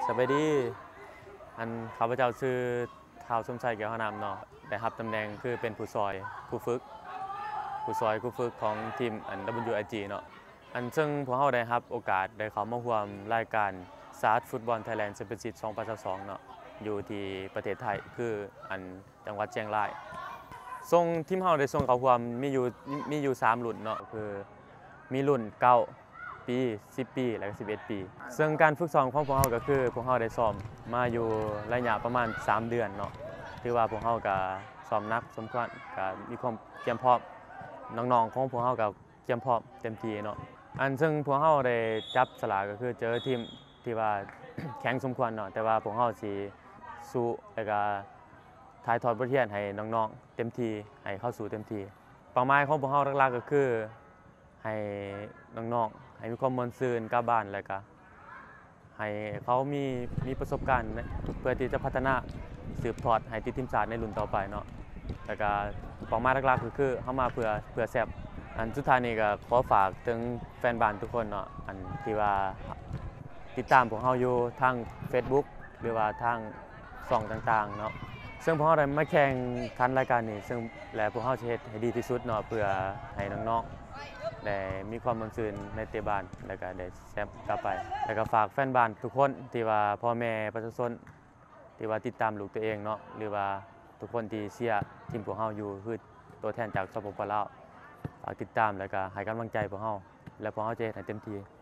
สบายดีข้าพเจ้าชื่อท้าวสมชัยแก้วหนามเนาะได้รับตำแหน่งคือเป็นผู้ซอยผู้ฝึกของทีมWIG เนาะซึ่งพวกเราได้รับโอกาสได้เข้ามาร่วมรายการซาร์ฟุตบอลไทยแลนด์แชมเปี้ยนชิพ2022เนาะอยู่ที่ประเทศไทยคือจังหวัดเชียงรายส่งทีมเราได้ส่งเข้าร่วมมีอยู่3รุ่นเนาะคือมีรุ่น9ปี10ปีและก็11ปีซึ่งการฝึกซ้อมของพวกเราก็คือพวกเราได้ซ้อมมาอยู่ระยะประมาณ3เดือนเนาะถือว่าพวกเราก็ซ้อมหนักสมควรก็มีความเตรียมพร้อมน้องๆของพวกเราก็เตรียมพร้อมเต็มที่เนาะซึ่งพวกเราได้จับสลากก็คือเจอทีมที่ว่า แข็งสมควรเนาะแต่ว่าพวกเราสิสู้แล้วก็ถ่ายทอดบทเรียนให้น้องๆเต็มที่ให้เข้าสู่เต็มที่เป้าหมายของพวกเราหลักๆก็คือให้น้องๆให้มีความม่วนซื่นกลับบ้านแล้วก็ให้เขามีประสบการณ์เพื่อที่จะพัฒนาสืบทอดให้ติดทีมชาติในรุ่นต่อไปเนาะแล้วก็เป้าหมายหลักๆก็คือเฮามาเพื่อแซ่บสุดท้ายนี้ก็ขอฝากถึงแฟนบ้านทุกคนเนาะที่ว่าติดตามพวกเราอยู่ทาง Facebook หรือว่าทางช่องต่างๆเนาะซึ่งพวกเราได้มาแข่งขันรายการนี้ซึ่งและพวกเราจะเฮ็ดให้ดีที่สุดเนาะเพื่อให้น้องๆได้มีความม่วนซื่นในเตะบ้านแล้วก็ได้แซ่บกลับไปแล้วก็ฝากแฟนบ้านทุกคนที่ว่าพ่อแม่ประชาชนที่ว่าติดตามลูกตัวเองเนาะหรือว่าทุกคนที่เชียร์ทีมพวกเราอยู่คือตัวแทนจากสปปลาวฝากติดตามแล้วก็ให้กำลังใจพวกเราและพวกเราจะเฮ็ดให้เต็มที่